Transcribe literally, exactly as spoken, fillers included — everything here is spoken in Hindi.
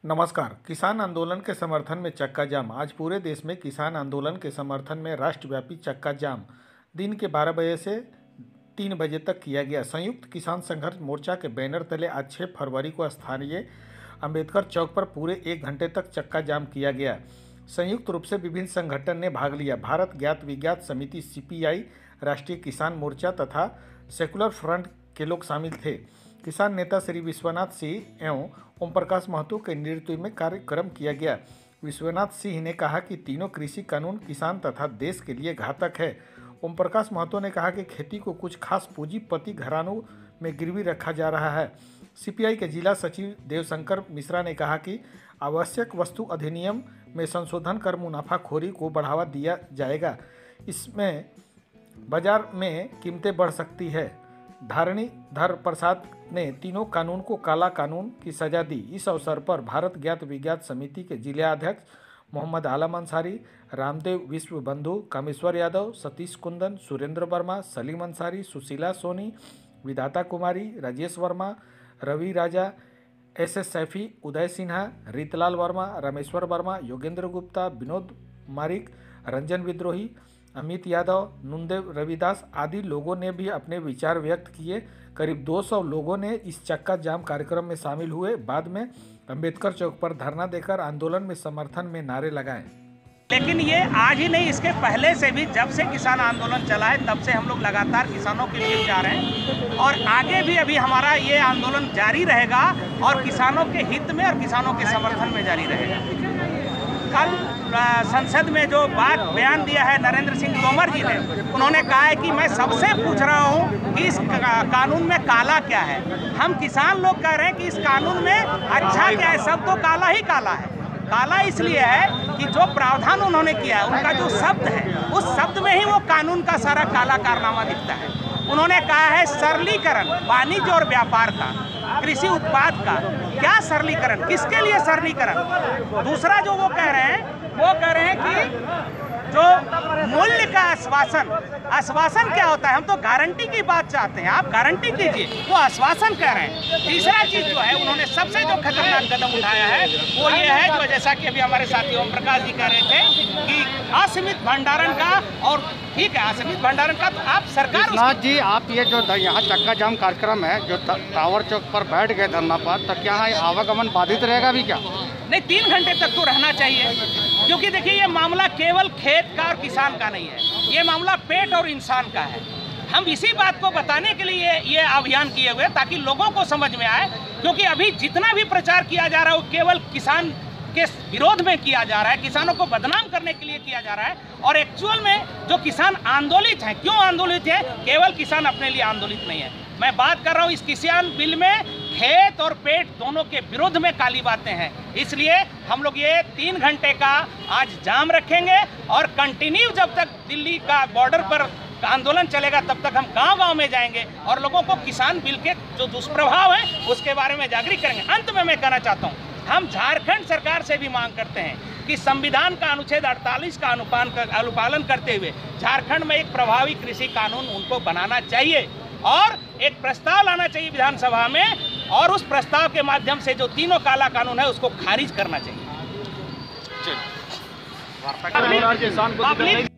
नमस्कार। किसान आंदोलन के समर्थन में चक्का जाम। आज पूरे देश में किसान आंदोलन के समर्थन में राष्ट्रव्यापी चक्का जाम दिन के बारह बजे से तीन बजे तक किया गया। संयुक्त किसान संघर्ष मोर्चा के बैनर तले आज छह फरवरी को स्थानीय अंबेडकर चौक पर पूरे एक घंटे तक चक्का जाम किया गया। संयुक्त रूप से विभिन्न संगठन ने भाग लिया। भारत ज्ञात विज्ञात समिति सी पी आई, राष्ट्रीय किसान मोर्चा तथा सेकुलर फ्रंट के लोग शामिल थे। किसान नेता श्री विश्वनाथ सिंह एवं ओम प्रकाश महतो के नेतृत्व में कार्यक्रम किया गया। विश्वनाथ सिंह ने कहा कि तीनों कृषि कानून किसान तथा देश के लिए घातक है। ओम प्रकाश महतो ने कहा कि खेती को कुछ खास पूंजीपति घरानों में गिरवी रखा जा रहा है। सी पी आई के जिला सचिव देवशंकर मिश्रा ने कहा कि आवश्यक वस्तु अधिनियम में संशोधन कर मुनाफाखोरी को बढ़ावा दिया जाएगा। इसमें बाजार में कीमतें बढ़ सकती है। धरणीधर प्रसाद ने तीनों कानून को काला कानून की सजा दी। इस अवसर पर भारत ज्ञात विज्ञात समिति के जिलाध्यक्ष मोहम्मद आलम अंसारी, रामदेव विश्व बंधु, कामेश्वर यादव, सतीश कुंदन, सुरेंद्र वर्मा, सलीम अंसारी, सुशीला सोनी, विधाता कुमारी, राजेश वर्मा, रवि राजा, एस एस सैफी, उदय सिन्हा, रीतलाल वर्मा, रामेश्वर वर्मा, योगेंद्र गुप्ता, विनोद मारिक, रंजन विद्रोही, अमित यादव, नुनदेव रविदास आदि लोगों ने भी अपने विचार व्यक्त किए। करीब दो सौ लोगों ने इस चक्का जाम कार्यक्रम में शामिल हुए। बाद में अंबेडकर चौक पर धरना देकर आंदोलन में समर्थन में नारे लगाए। लेकिन ये आज ही नहीं, इसके पहले से भी जब से किसान आंदोलन चला है तब से हम लोग लगातार किसानों के लिए जा रहे हैं और आगे भी अभी हमारा ये आंदोलन जारी रहेगा और किसानों के हित में और किसानों के समर्थन में जारी रहेगा। कल संसद में जो बात बयान दिया है नरेंद्र सिंह तोमर जी ने, उन्होंने कहा है कि मैं सबसे पूछ रहा हूं कि इस कानून में काला क्या है। हम किसान लोग कह रहे हैं कि इस कानून में अच्छा क्या है, सब तो काला ही काला है। काला इसलिए है कि जो प्रावधान उन्होंने किया है, उनका जो शब्द है, उस शब्द में ही वो कानून का सारा काला कारनामा दिखता है। उन्होंने कहा है सरलीकरण वाणिज्य और व्यापार का, कृषि उत्पाद का। क्या सरलीकरण, किसके लिए सरलीकरण? दूसरा जो वो कह रहे हैं, वो कह रहे हैं कि जो मूल्य का आश्वासन, आश्वासन क्या होता है? हम तो गारंटी की बात चाहते हैं, आप गारंटी कीजिए, वो आश्वासन कह रहे हैं। तीसरा चीज जो है, उन्होंने सबसे जो खतरनाक कदम उठाया है वो ये है, जो जैसा कि अभी हमारे साथी ओम प्रकाश जी कह रहे थे कि असीमित भंडारण का, और ठीक है असीमित भंडारण का, तो आप सरकार विश्वनाथ जी, आप ये जो यहाँ चक्का जाम कार्यक्रम है, जो टावर चौक पर बैठ गए धरना पर, तो क्या आवागमन बाधित रहेगा भी क्या? नहीं, तीन घंटे तक तो रहना चाहिए, क्योंकि देखिए ये मामला केवल खेत का और किसान का नहीं है, ये मामला पेट और इंसान का है। हम इसी बात को बताने के लिए ये अभियान किए हुए, ताकि लोगों को समझ में आए, क्योंकि अभी जितना भी प्रचार किया जा रहा है वो केवल किसान के विरोध में किया जा रहा है, किसानों को बदनाम करने के लिए किया जा रहा है। और एक्चुअल में जो किसान आंदोलित हैं, क्यों आंदोलित है? केवल किसान अपने लिए आंदोलित नहीं है। मैं बात कर रहा हूँ, इस किसान बिल में खेत और पेट दोनों के विरोध में काली बातें हैं। इसलिए हम लोग ये तीन घंटे का आज जाम रखेंगे और कंटिन्यू जब तक दिल्ली का बॉर्डर पर आंदोलन चलेगा तब तक हम गांव-गांव में जाएंगे और लोगों को किसान बिल के जो दुष्प्रभाव हैं उसके बारे में जागरूक करेंगे। अंत में मैं कहना चाहता हूँ, हम झारखंड सरकार से भी मांग करते हैं कि संविधान का अनुच्छेद अड़तालीस का अनुपालन कर, अनुपालन करते हुए झारखंड में एक प्रभावी कृषि कानून उनको बनाना चाहिए और एक प्रस्ताव लाना चाहिए विधानसभा में, और उस प्रस्ताव के माध्यम से जो तीनों काला कानून है उसको खारिज करना चाहिए।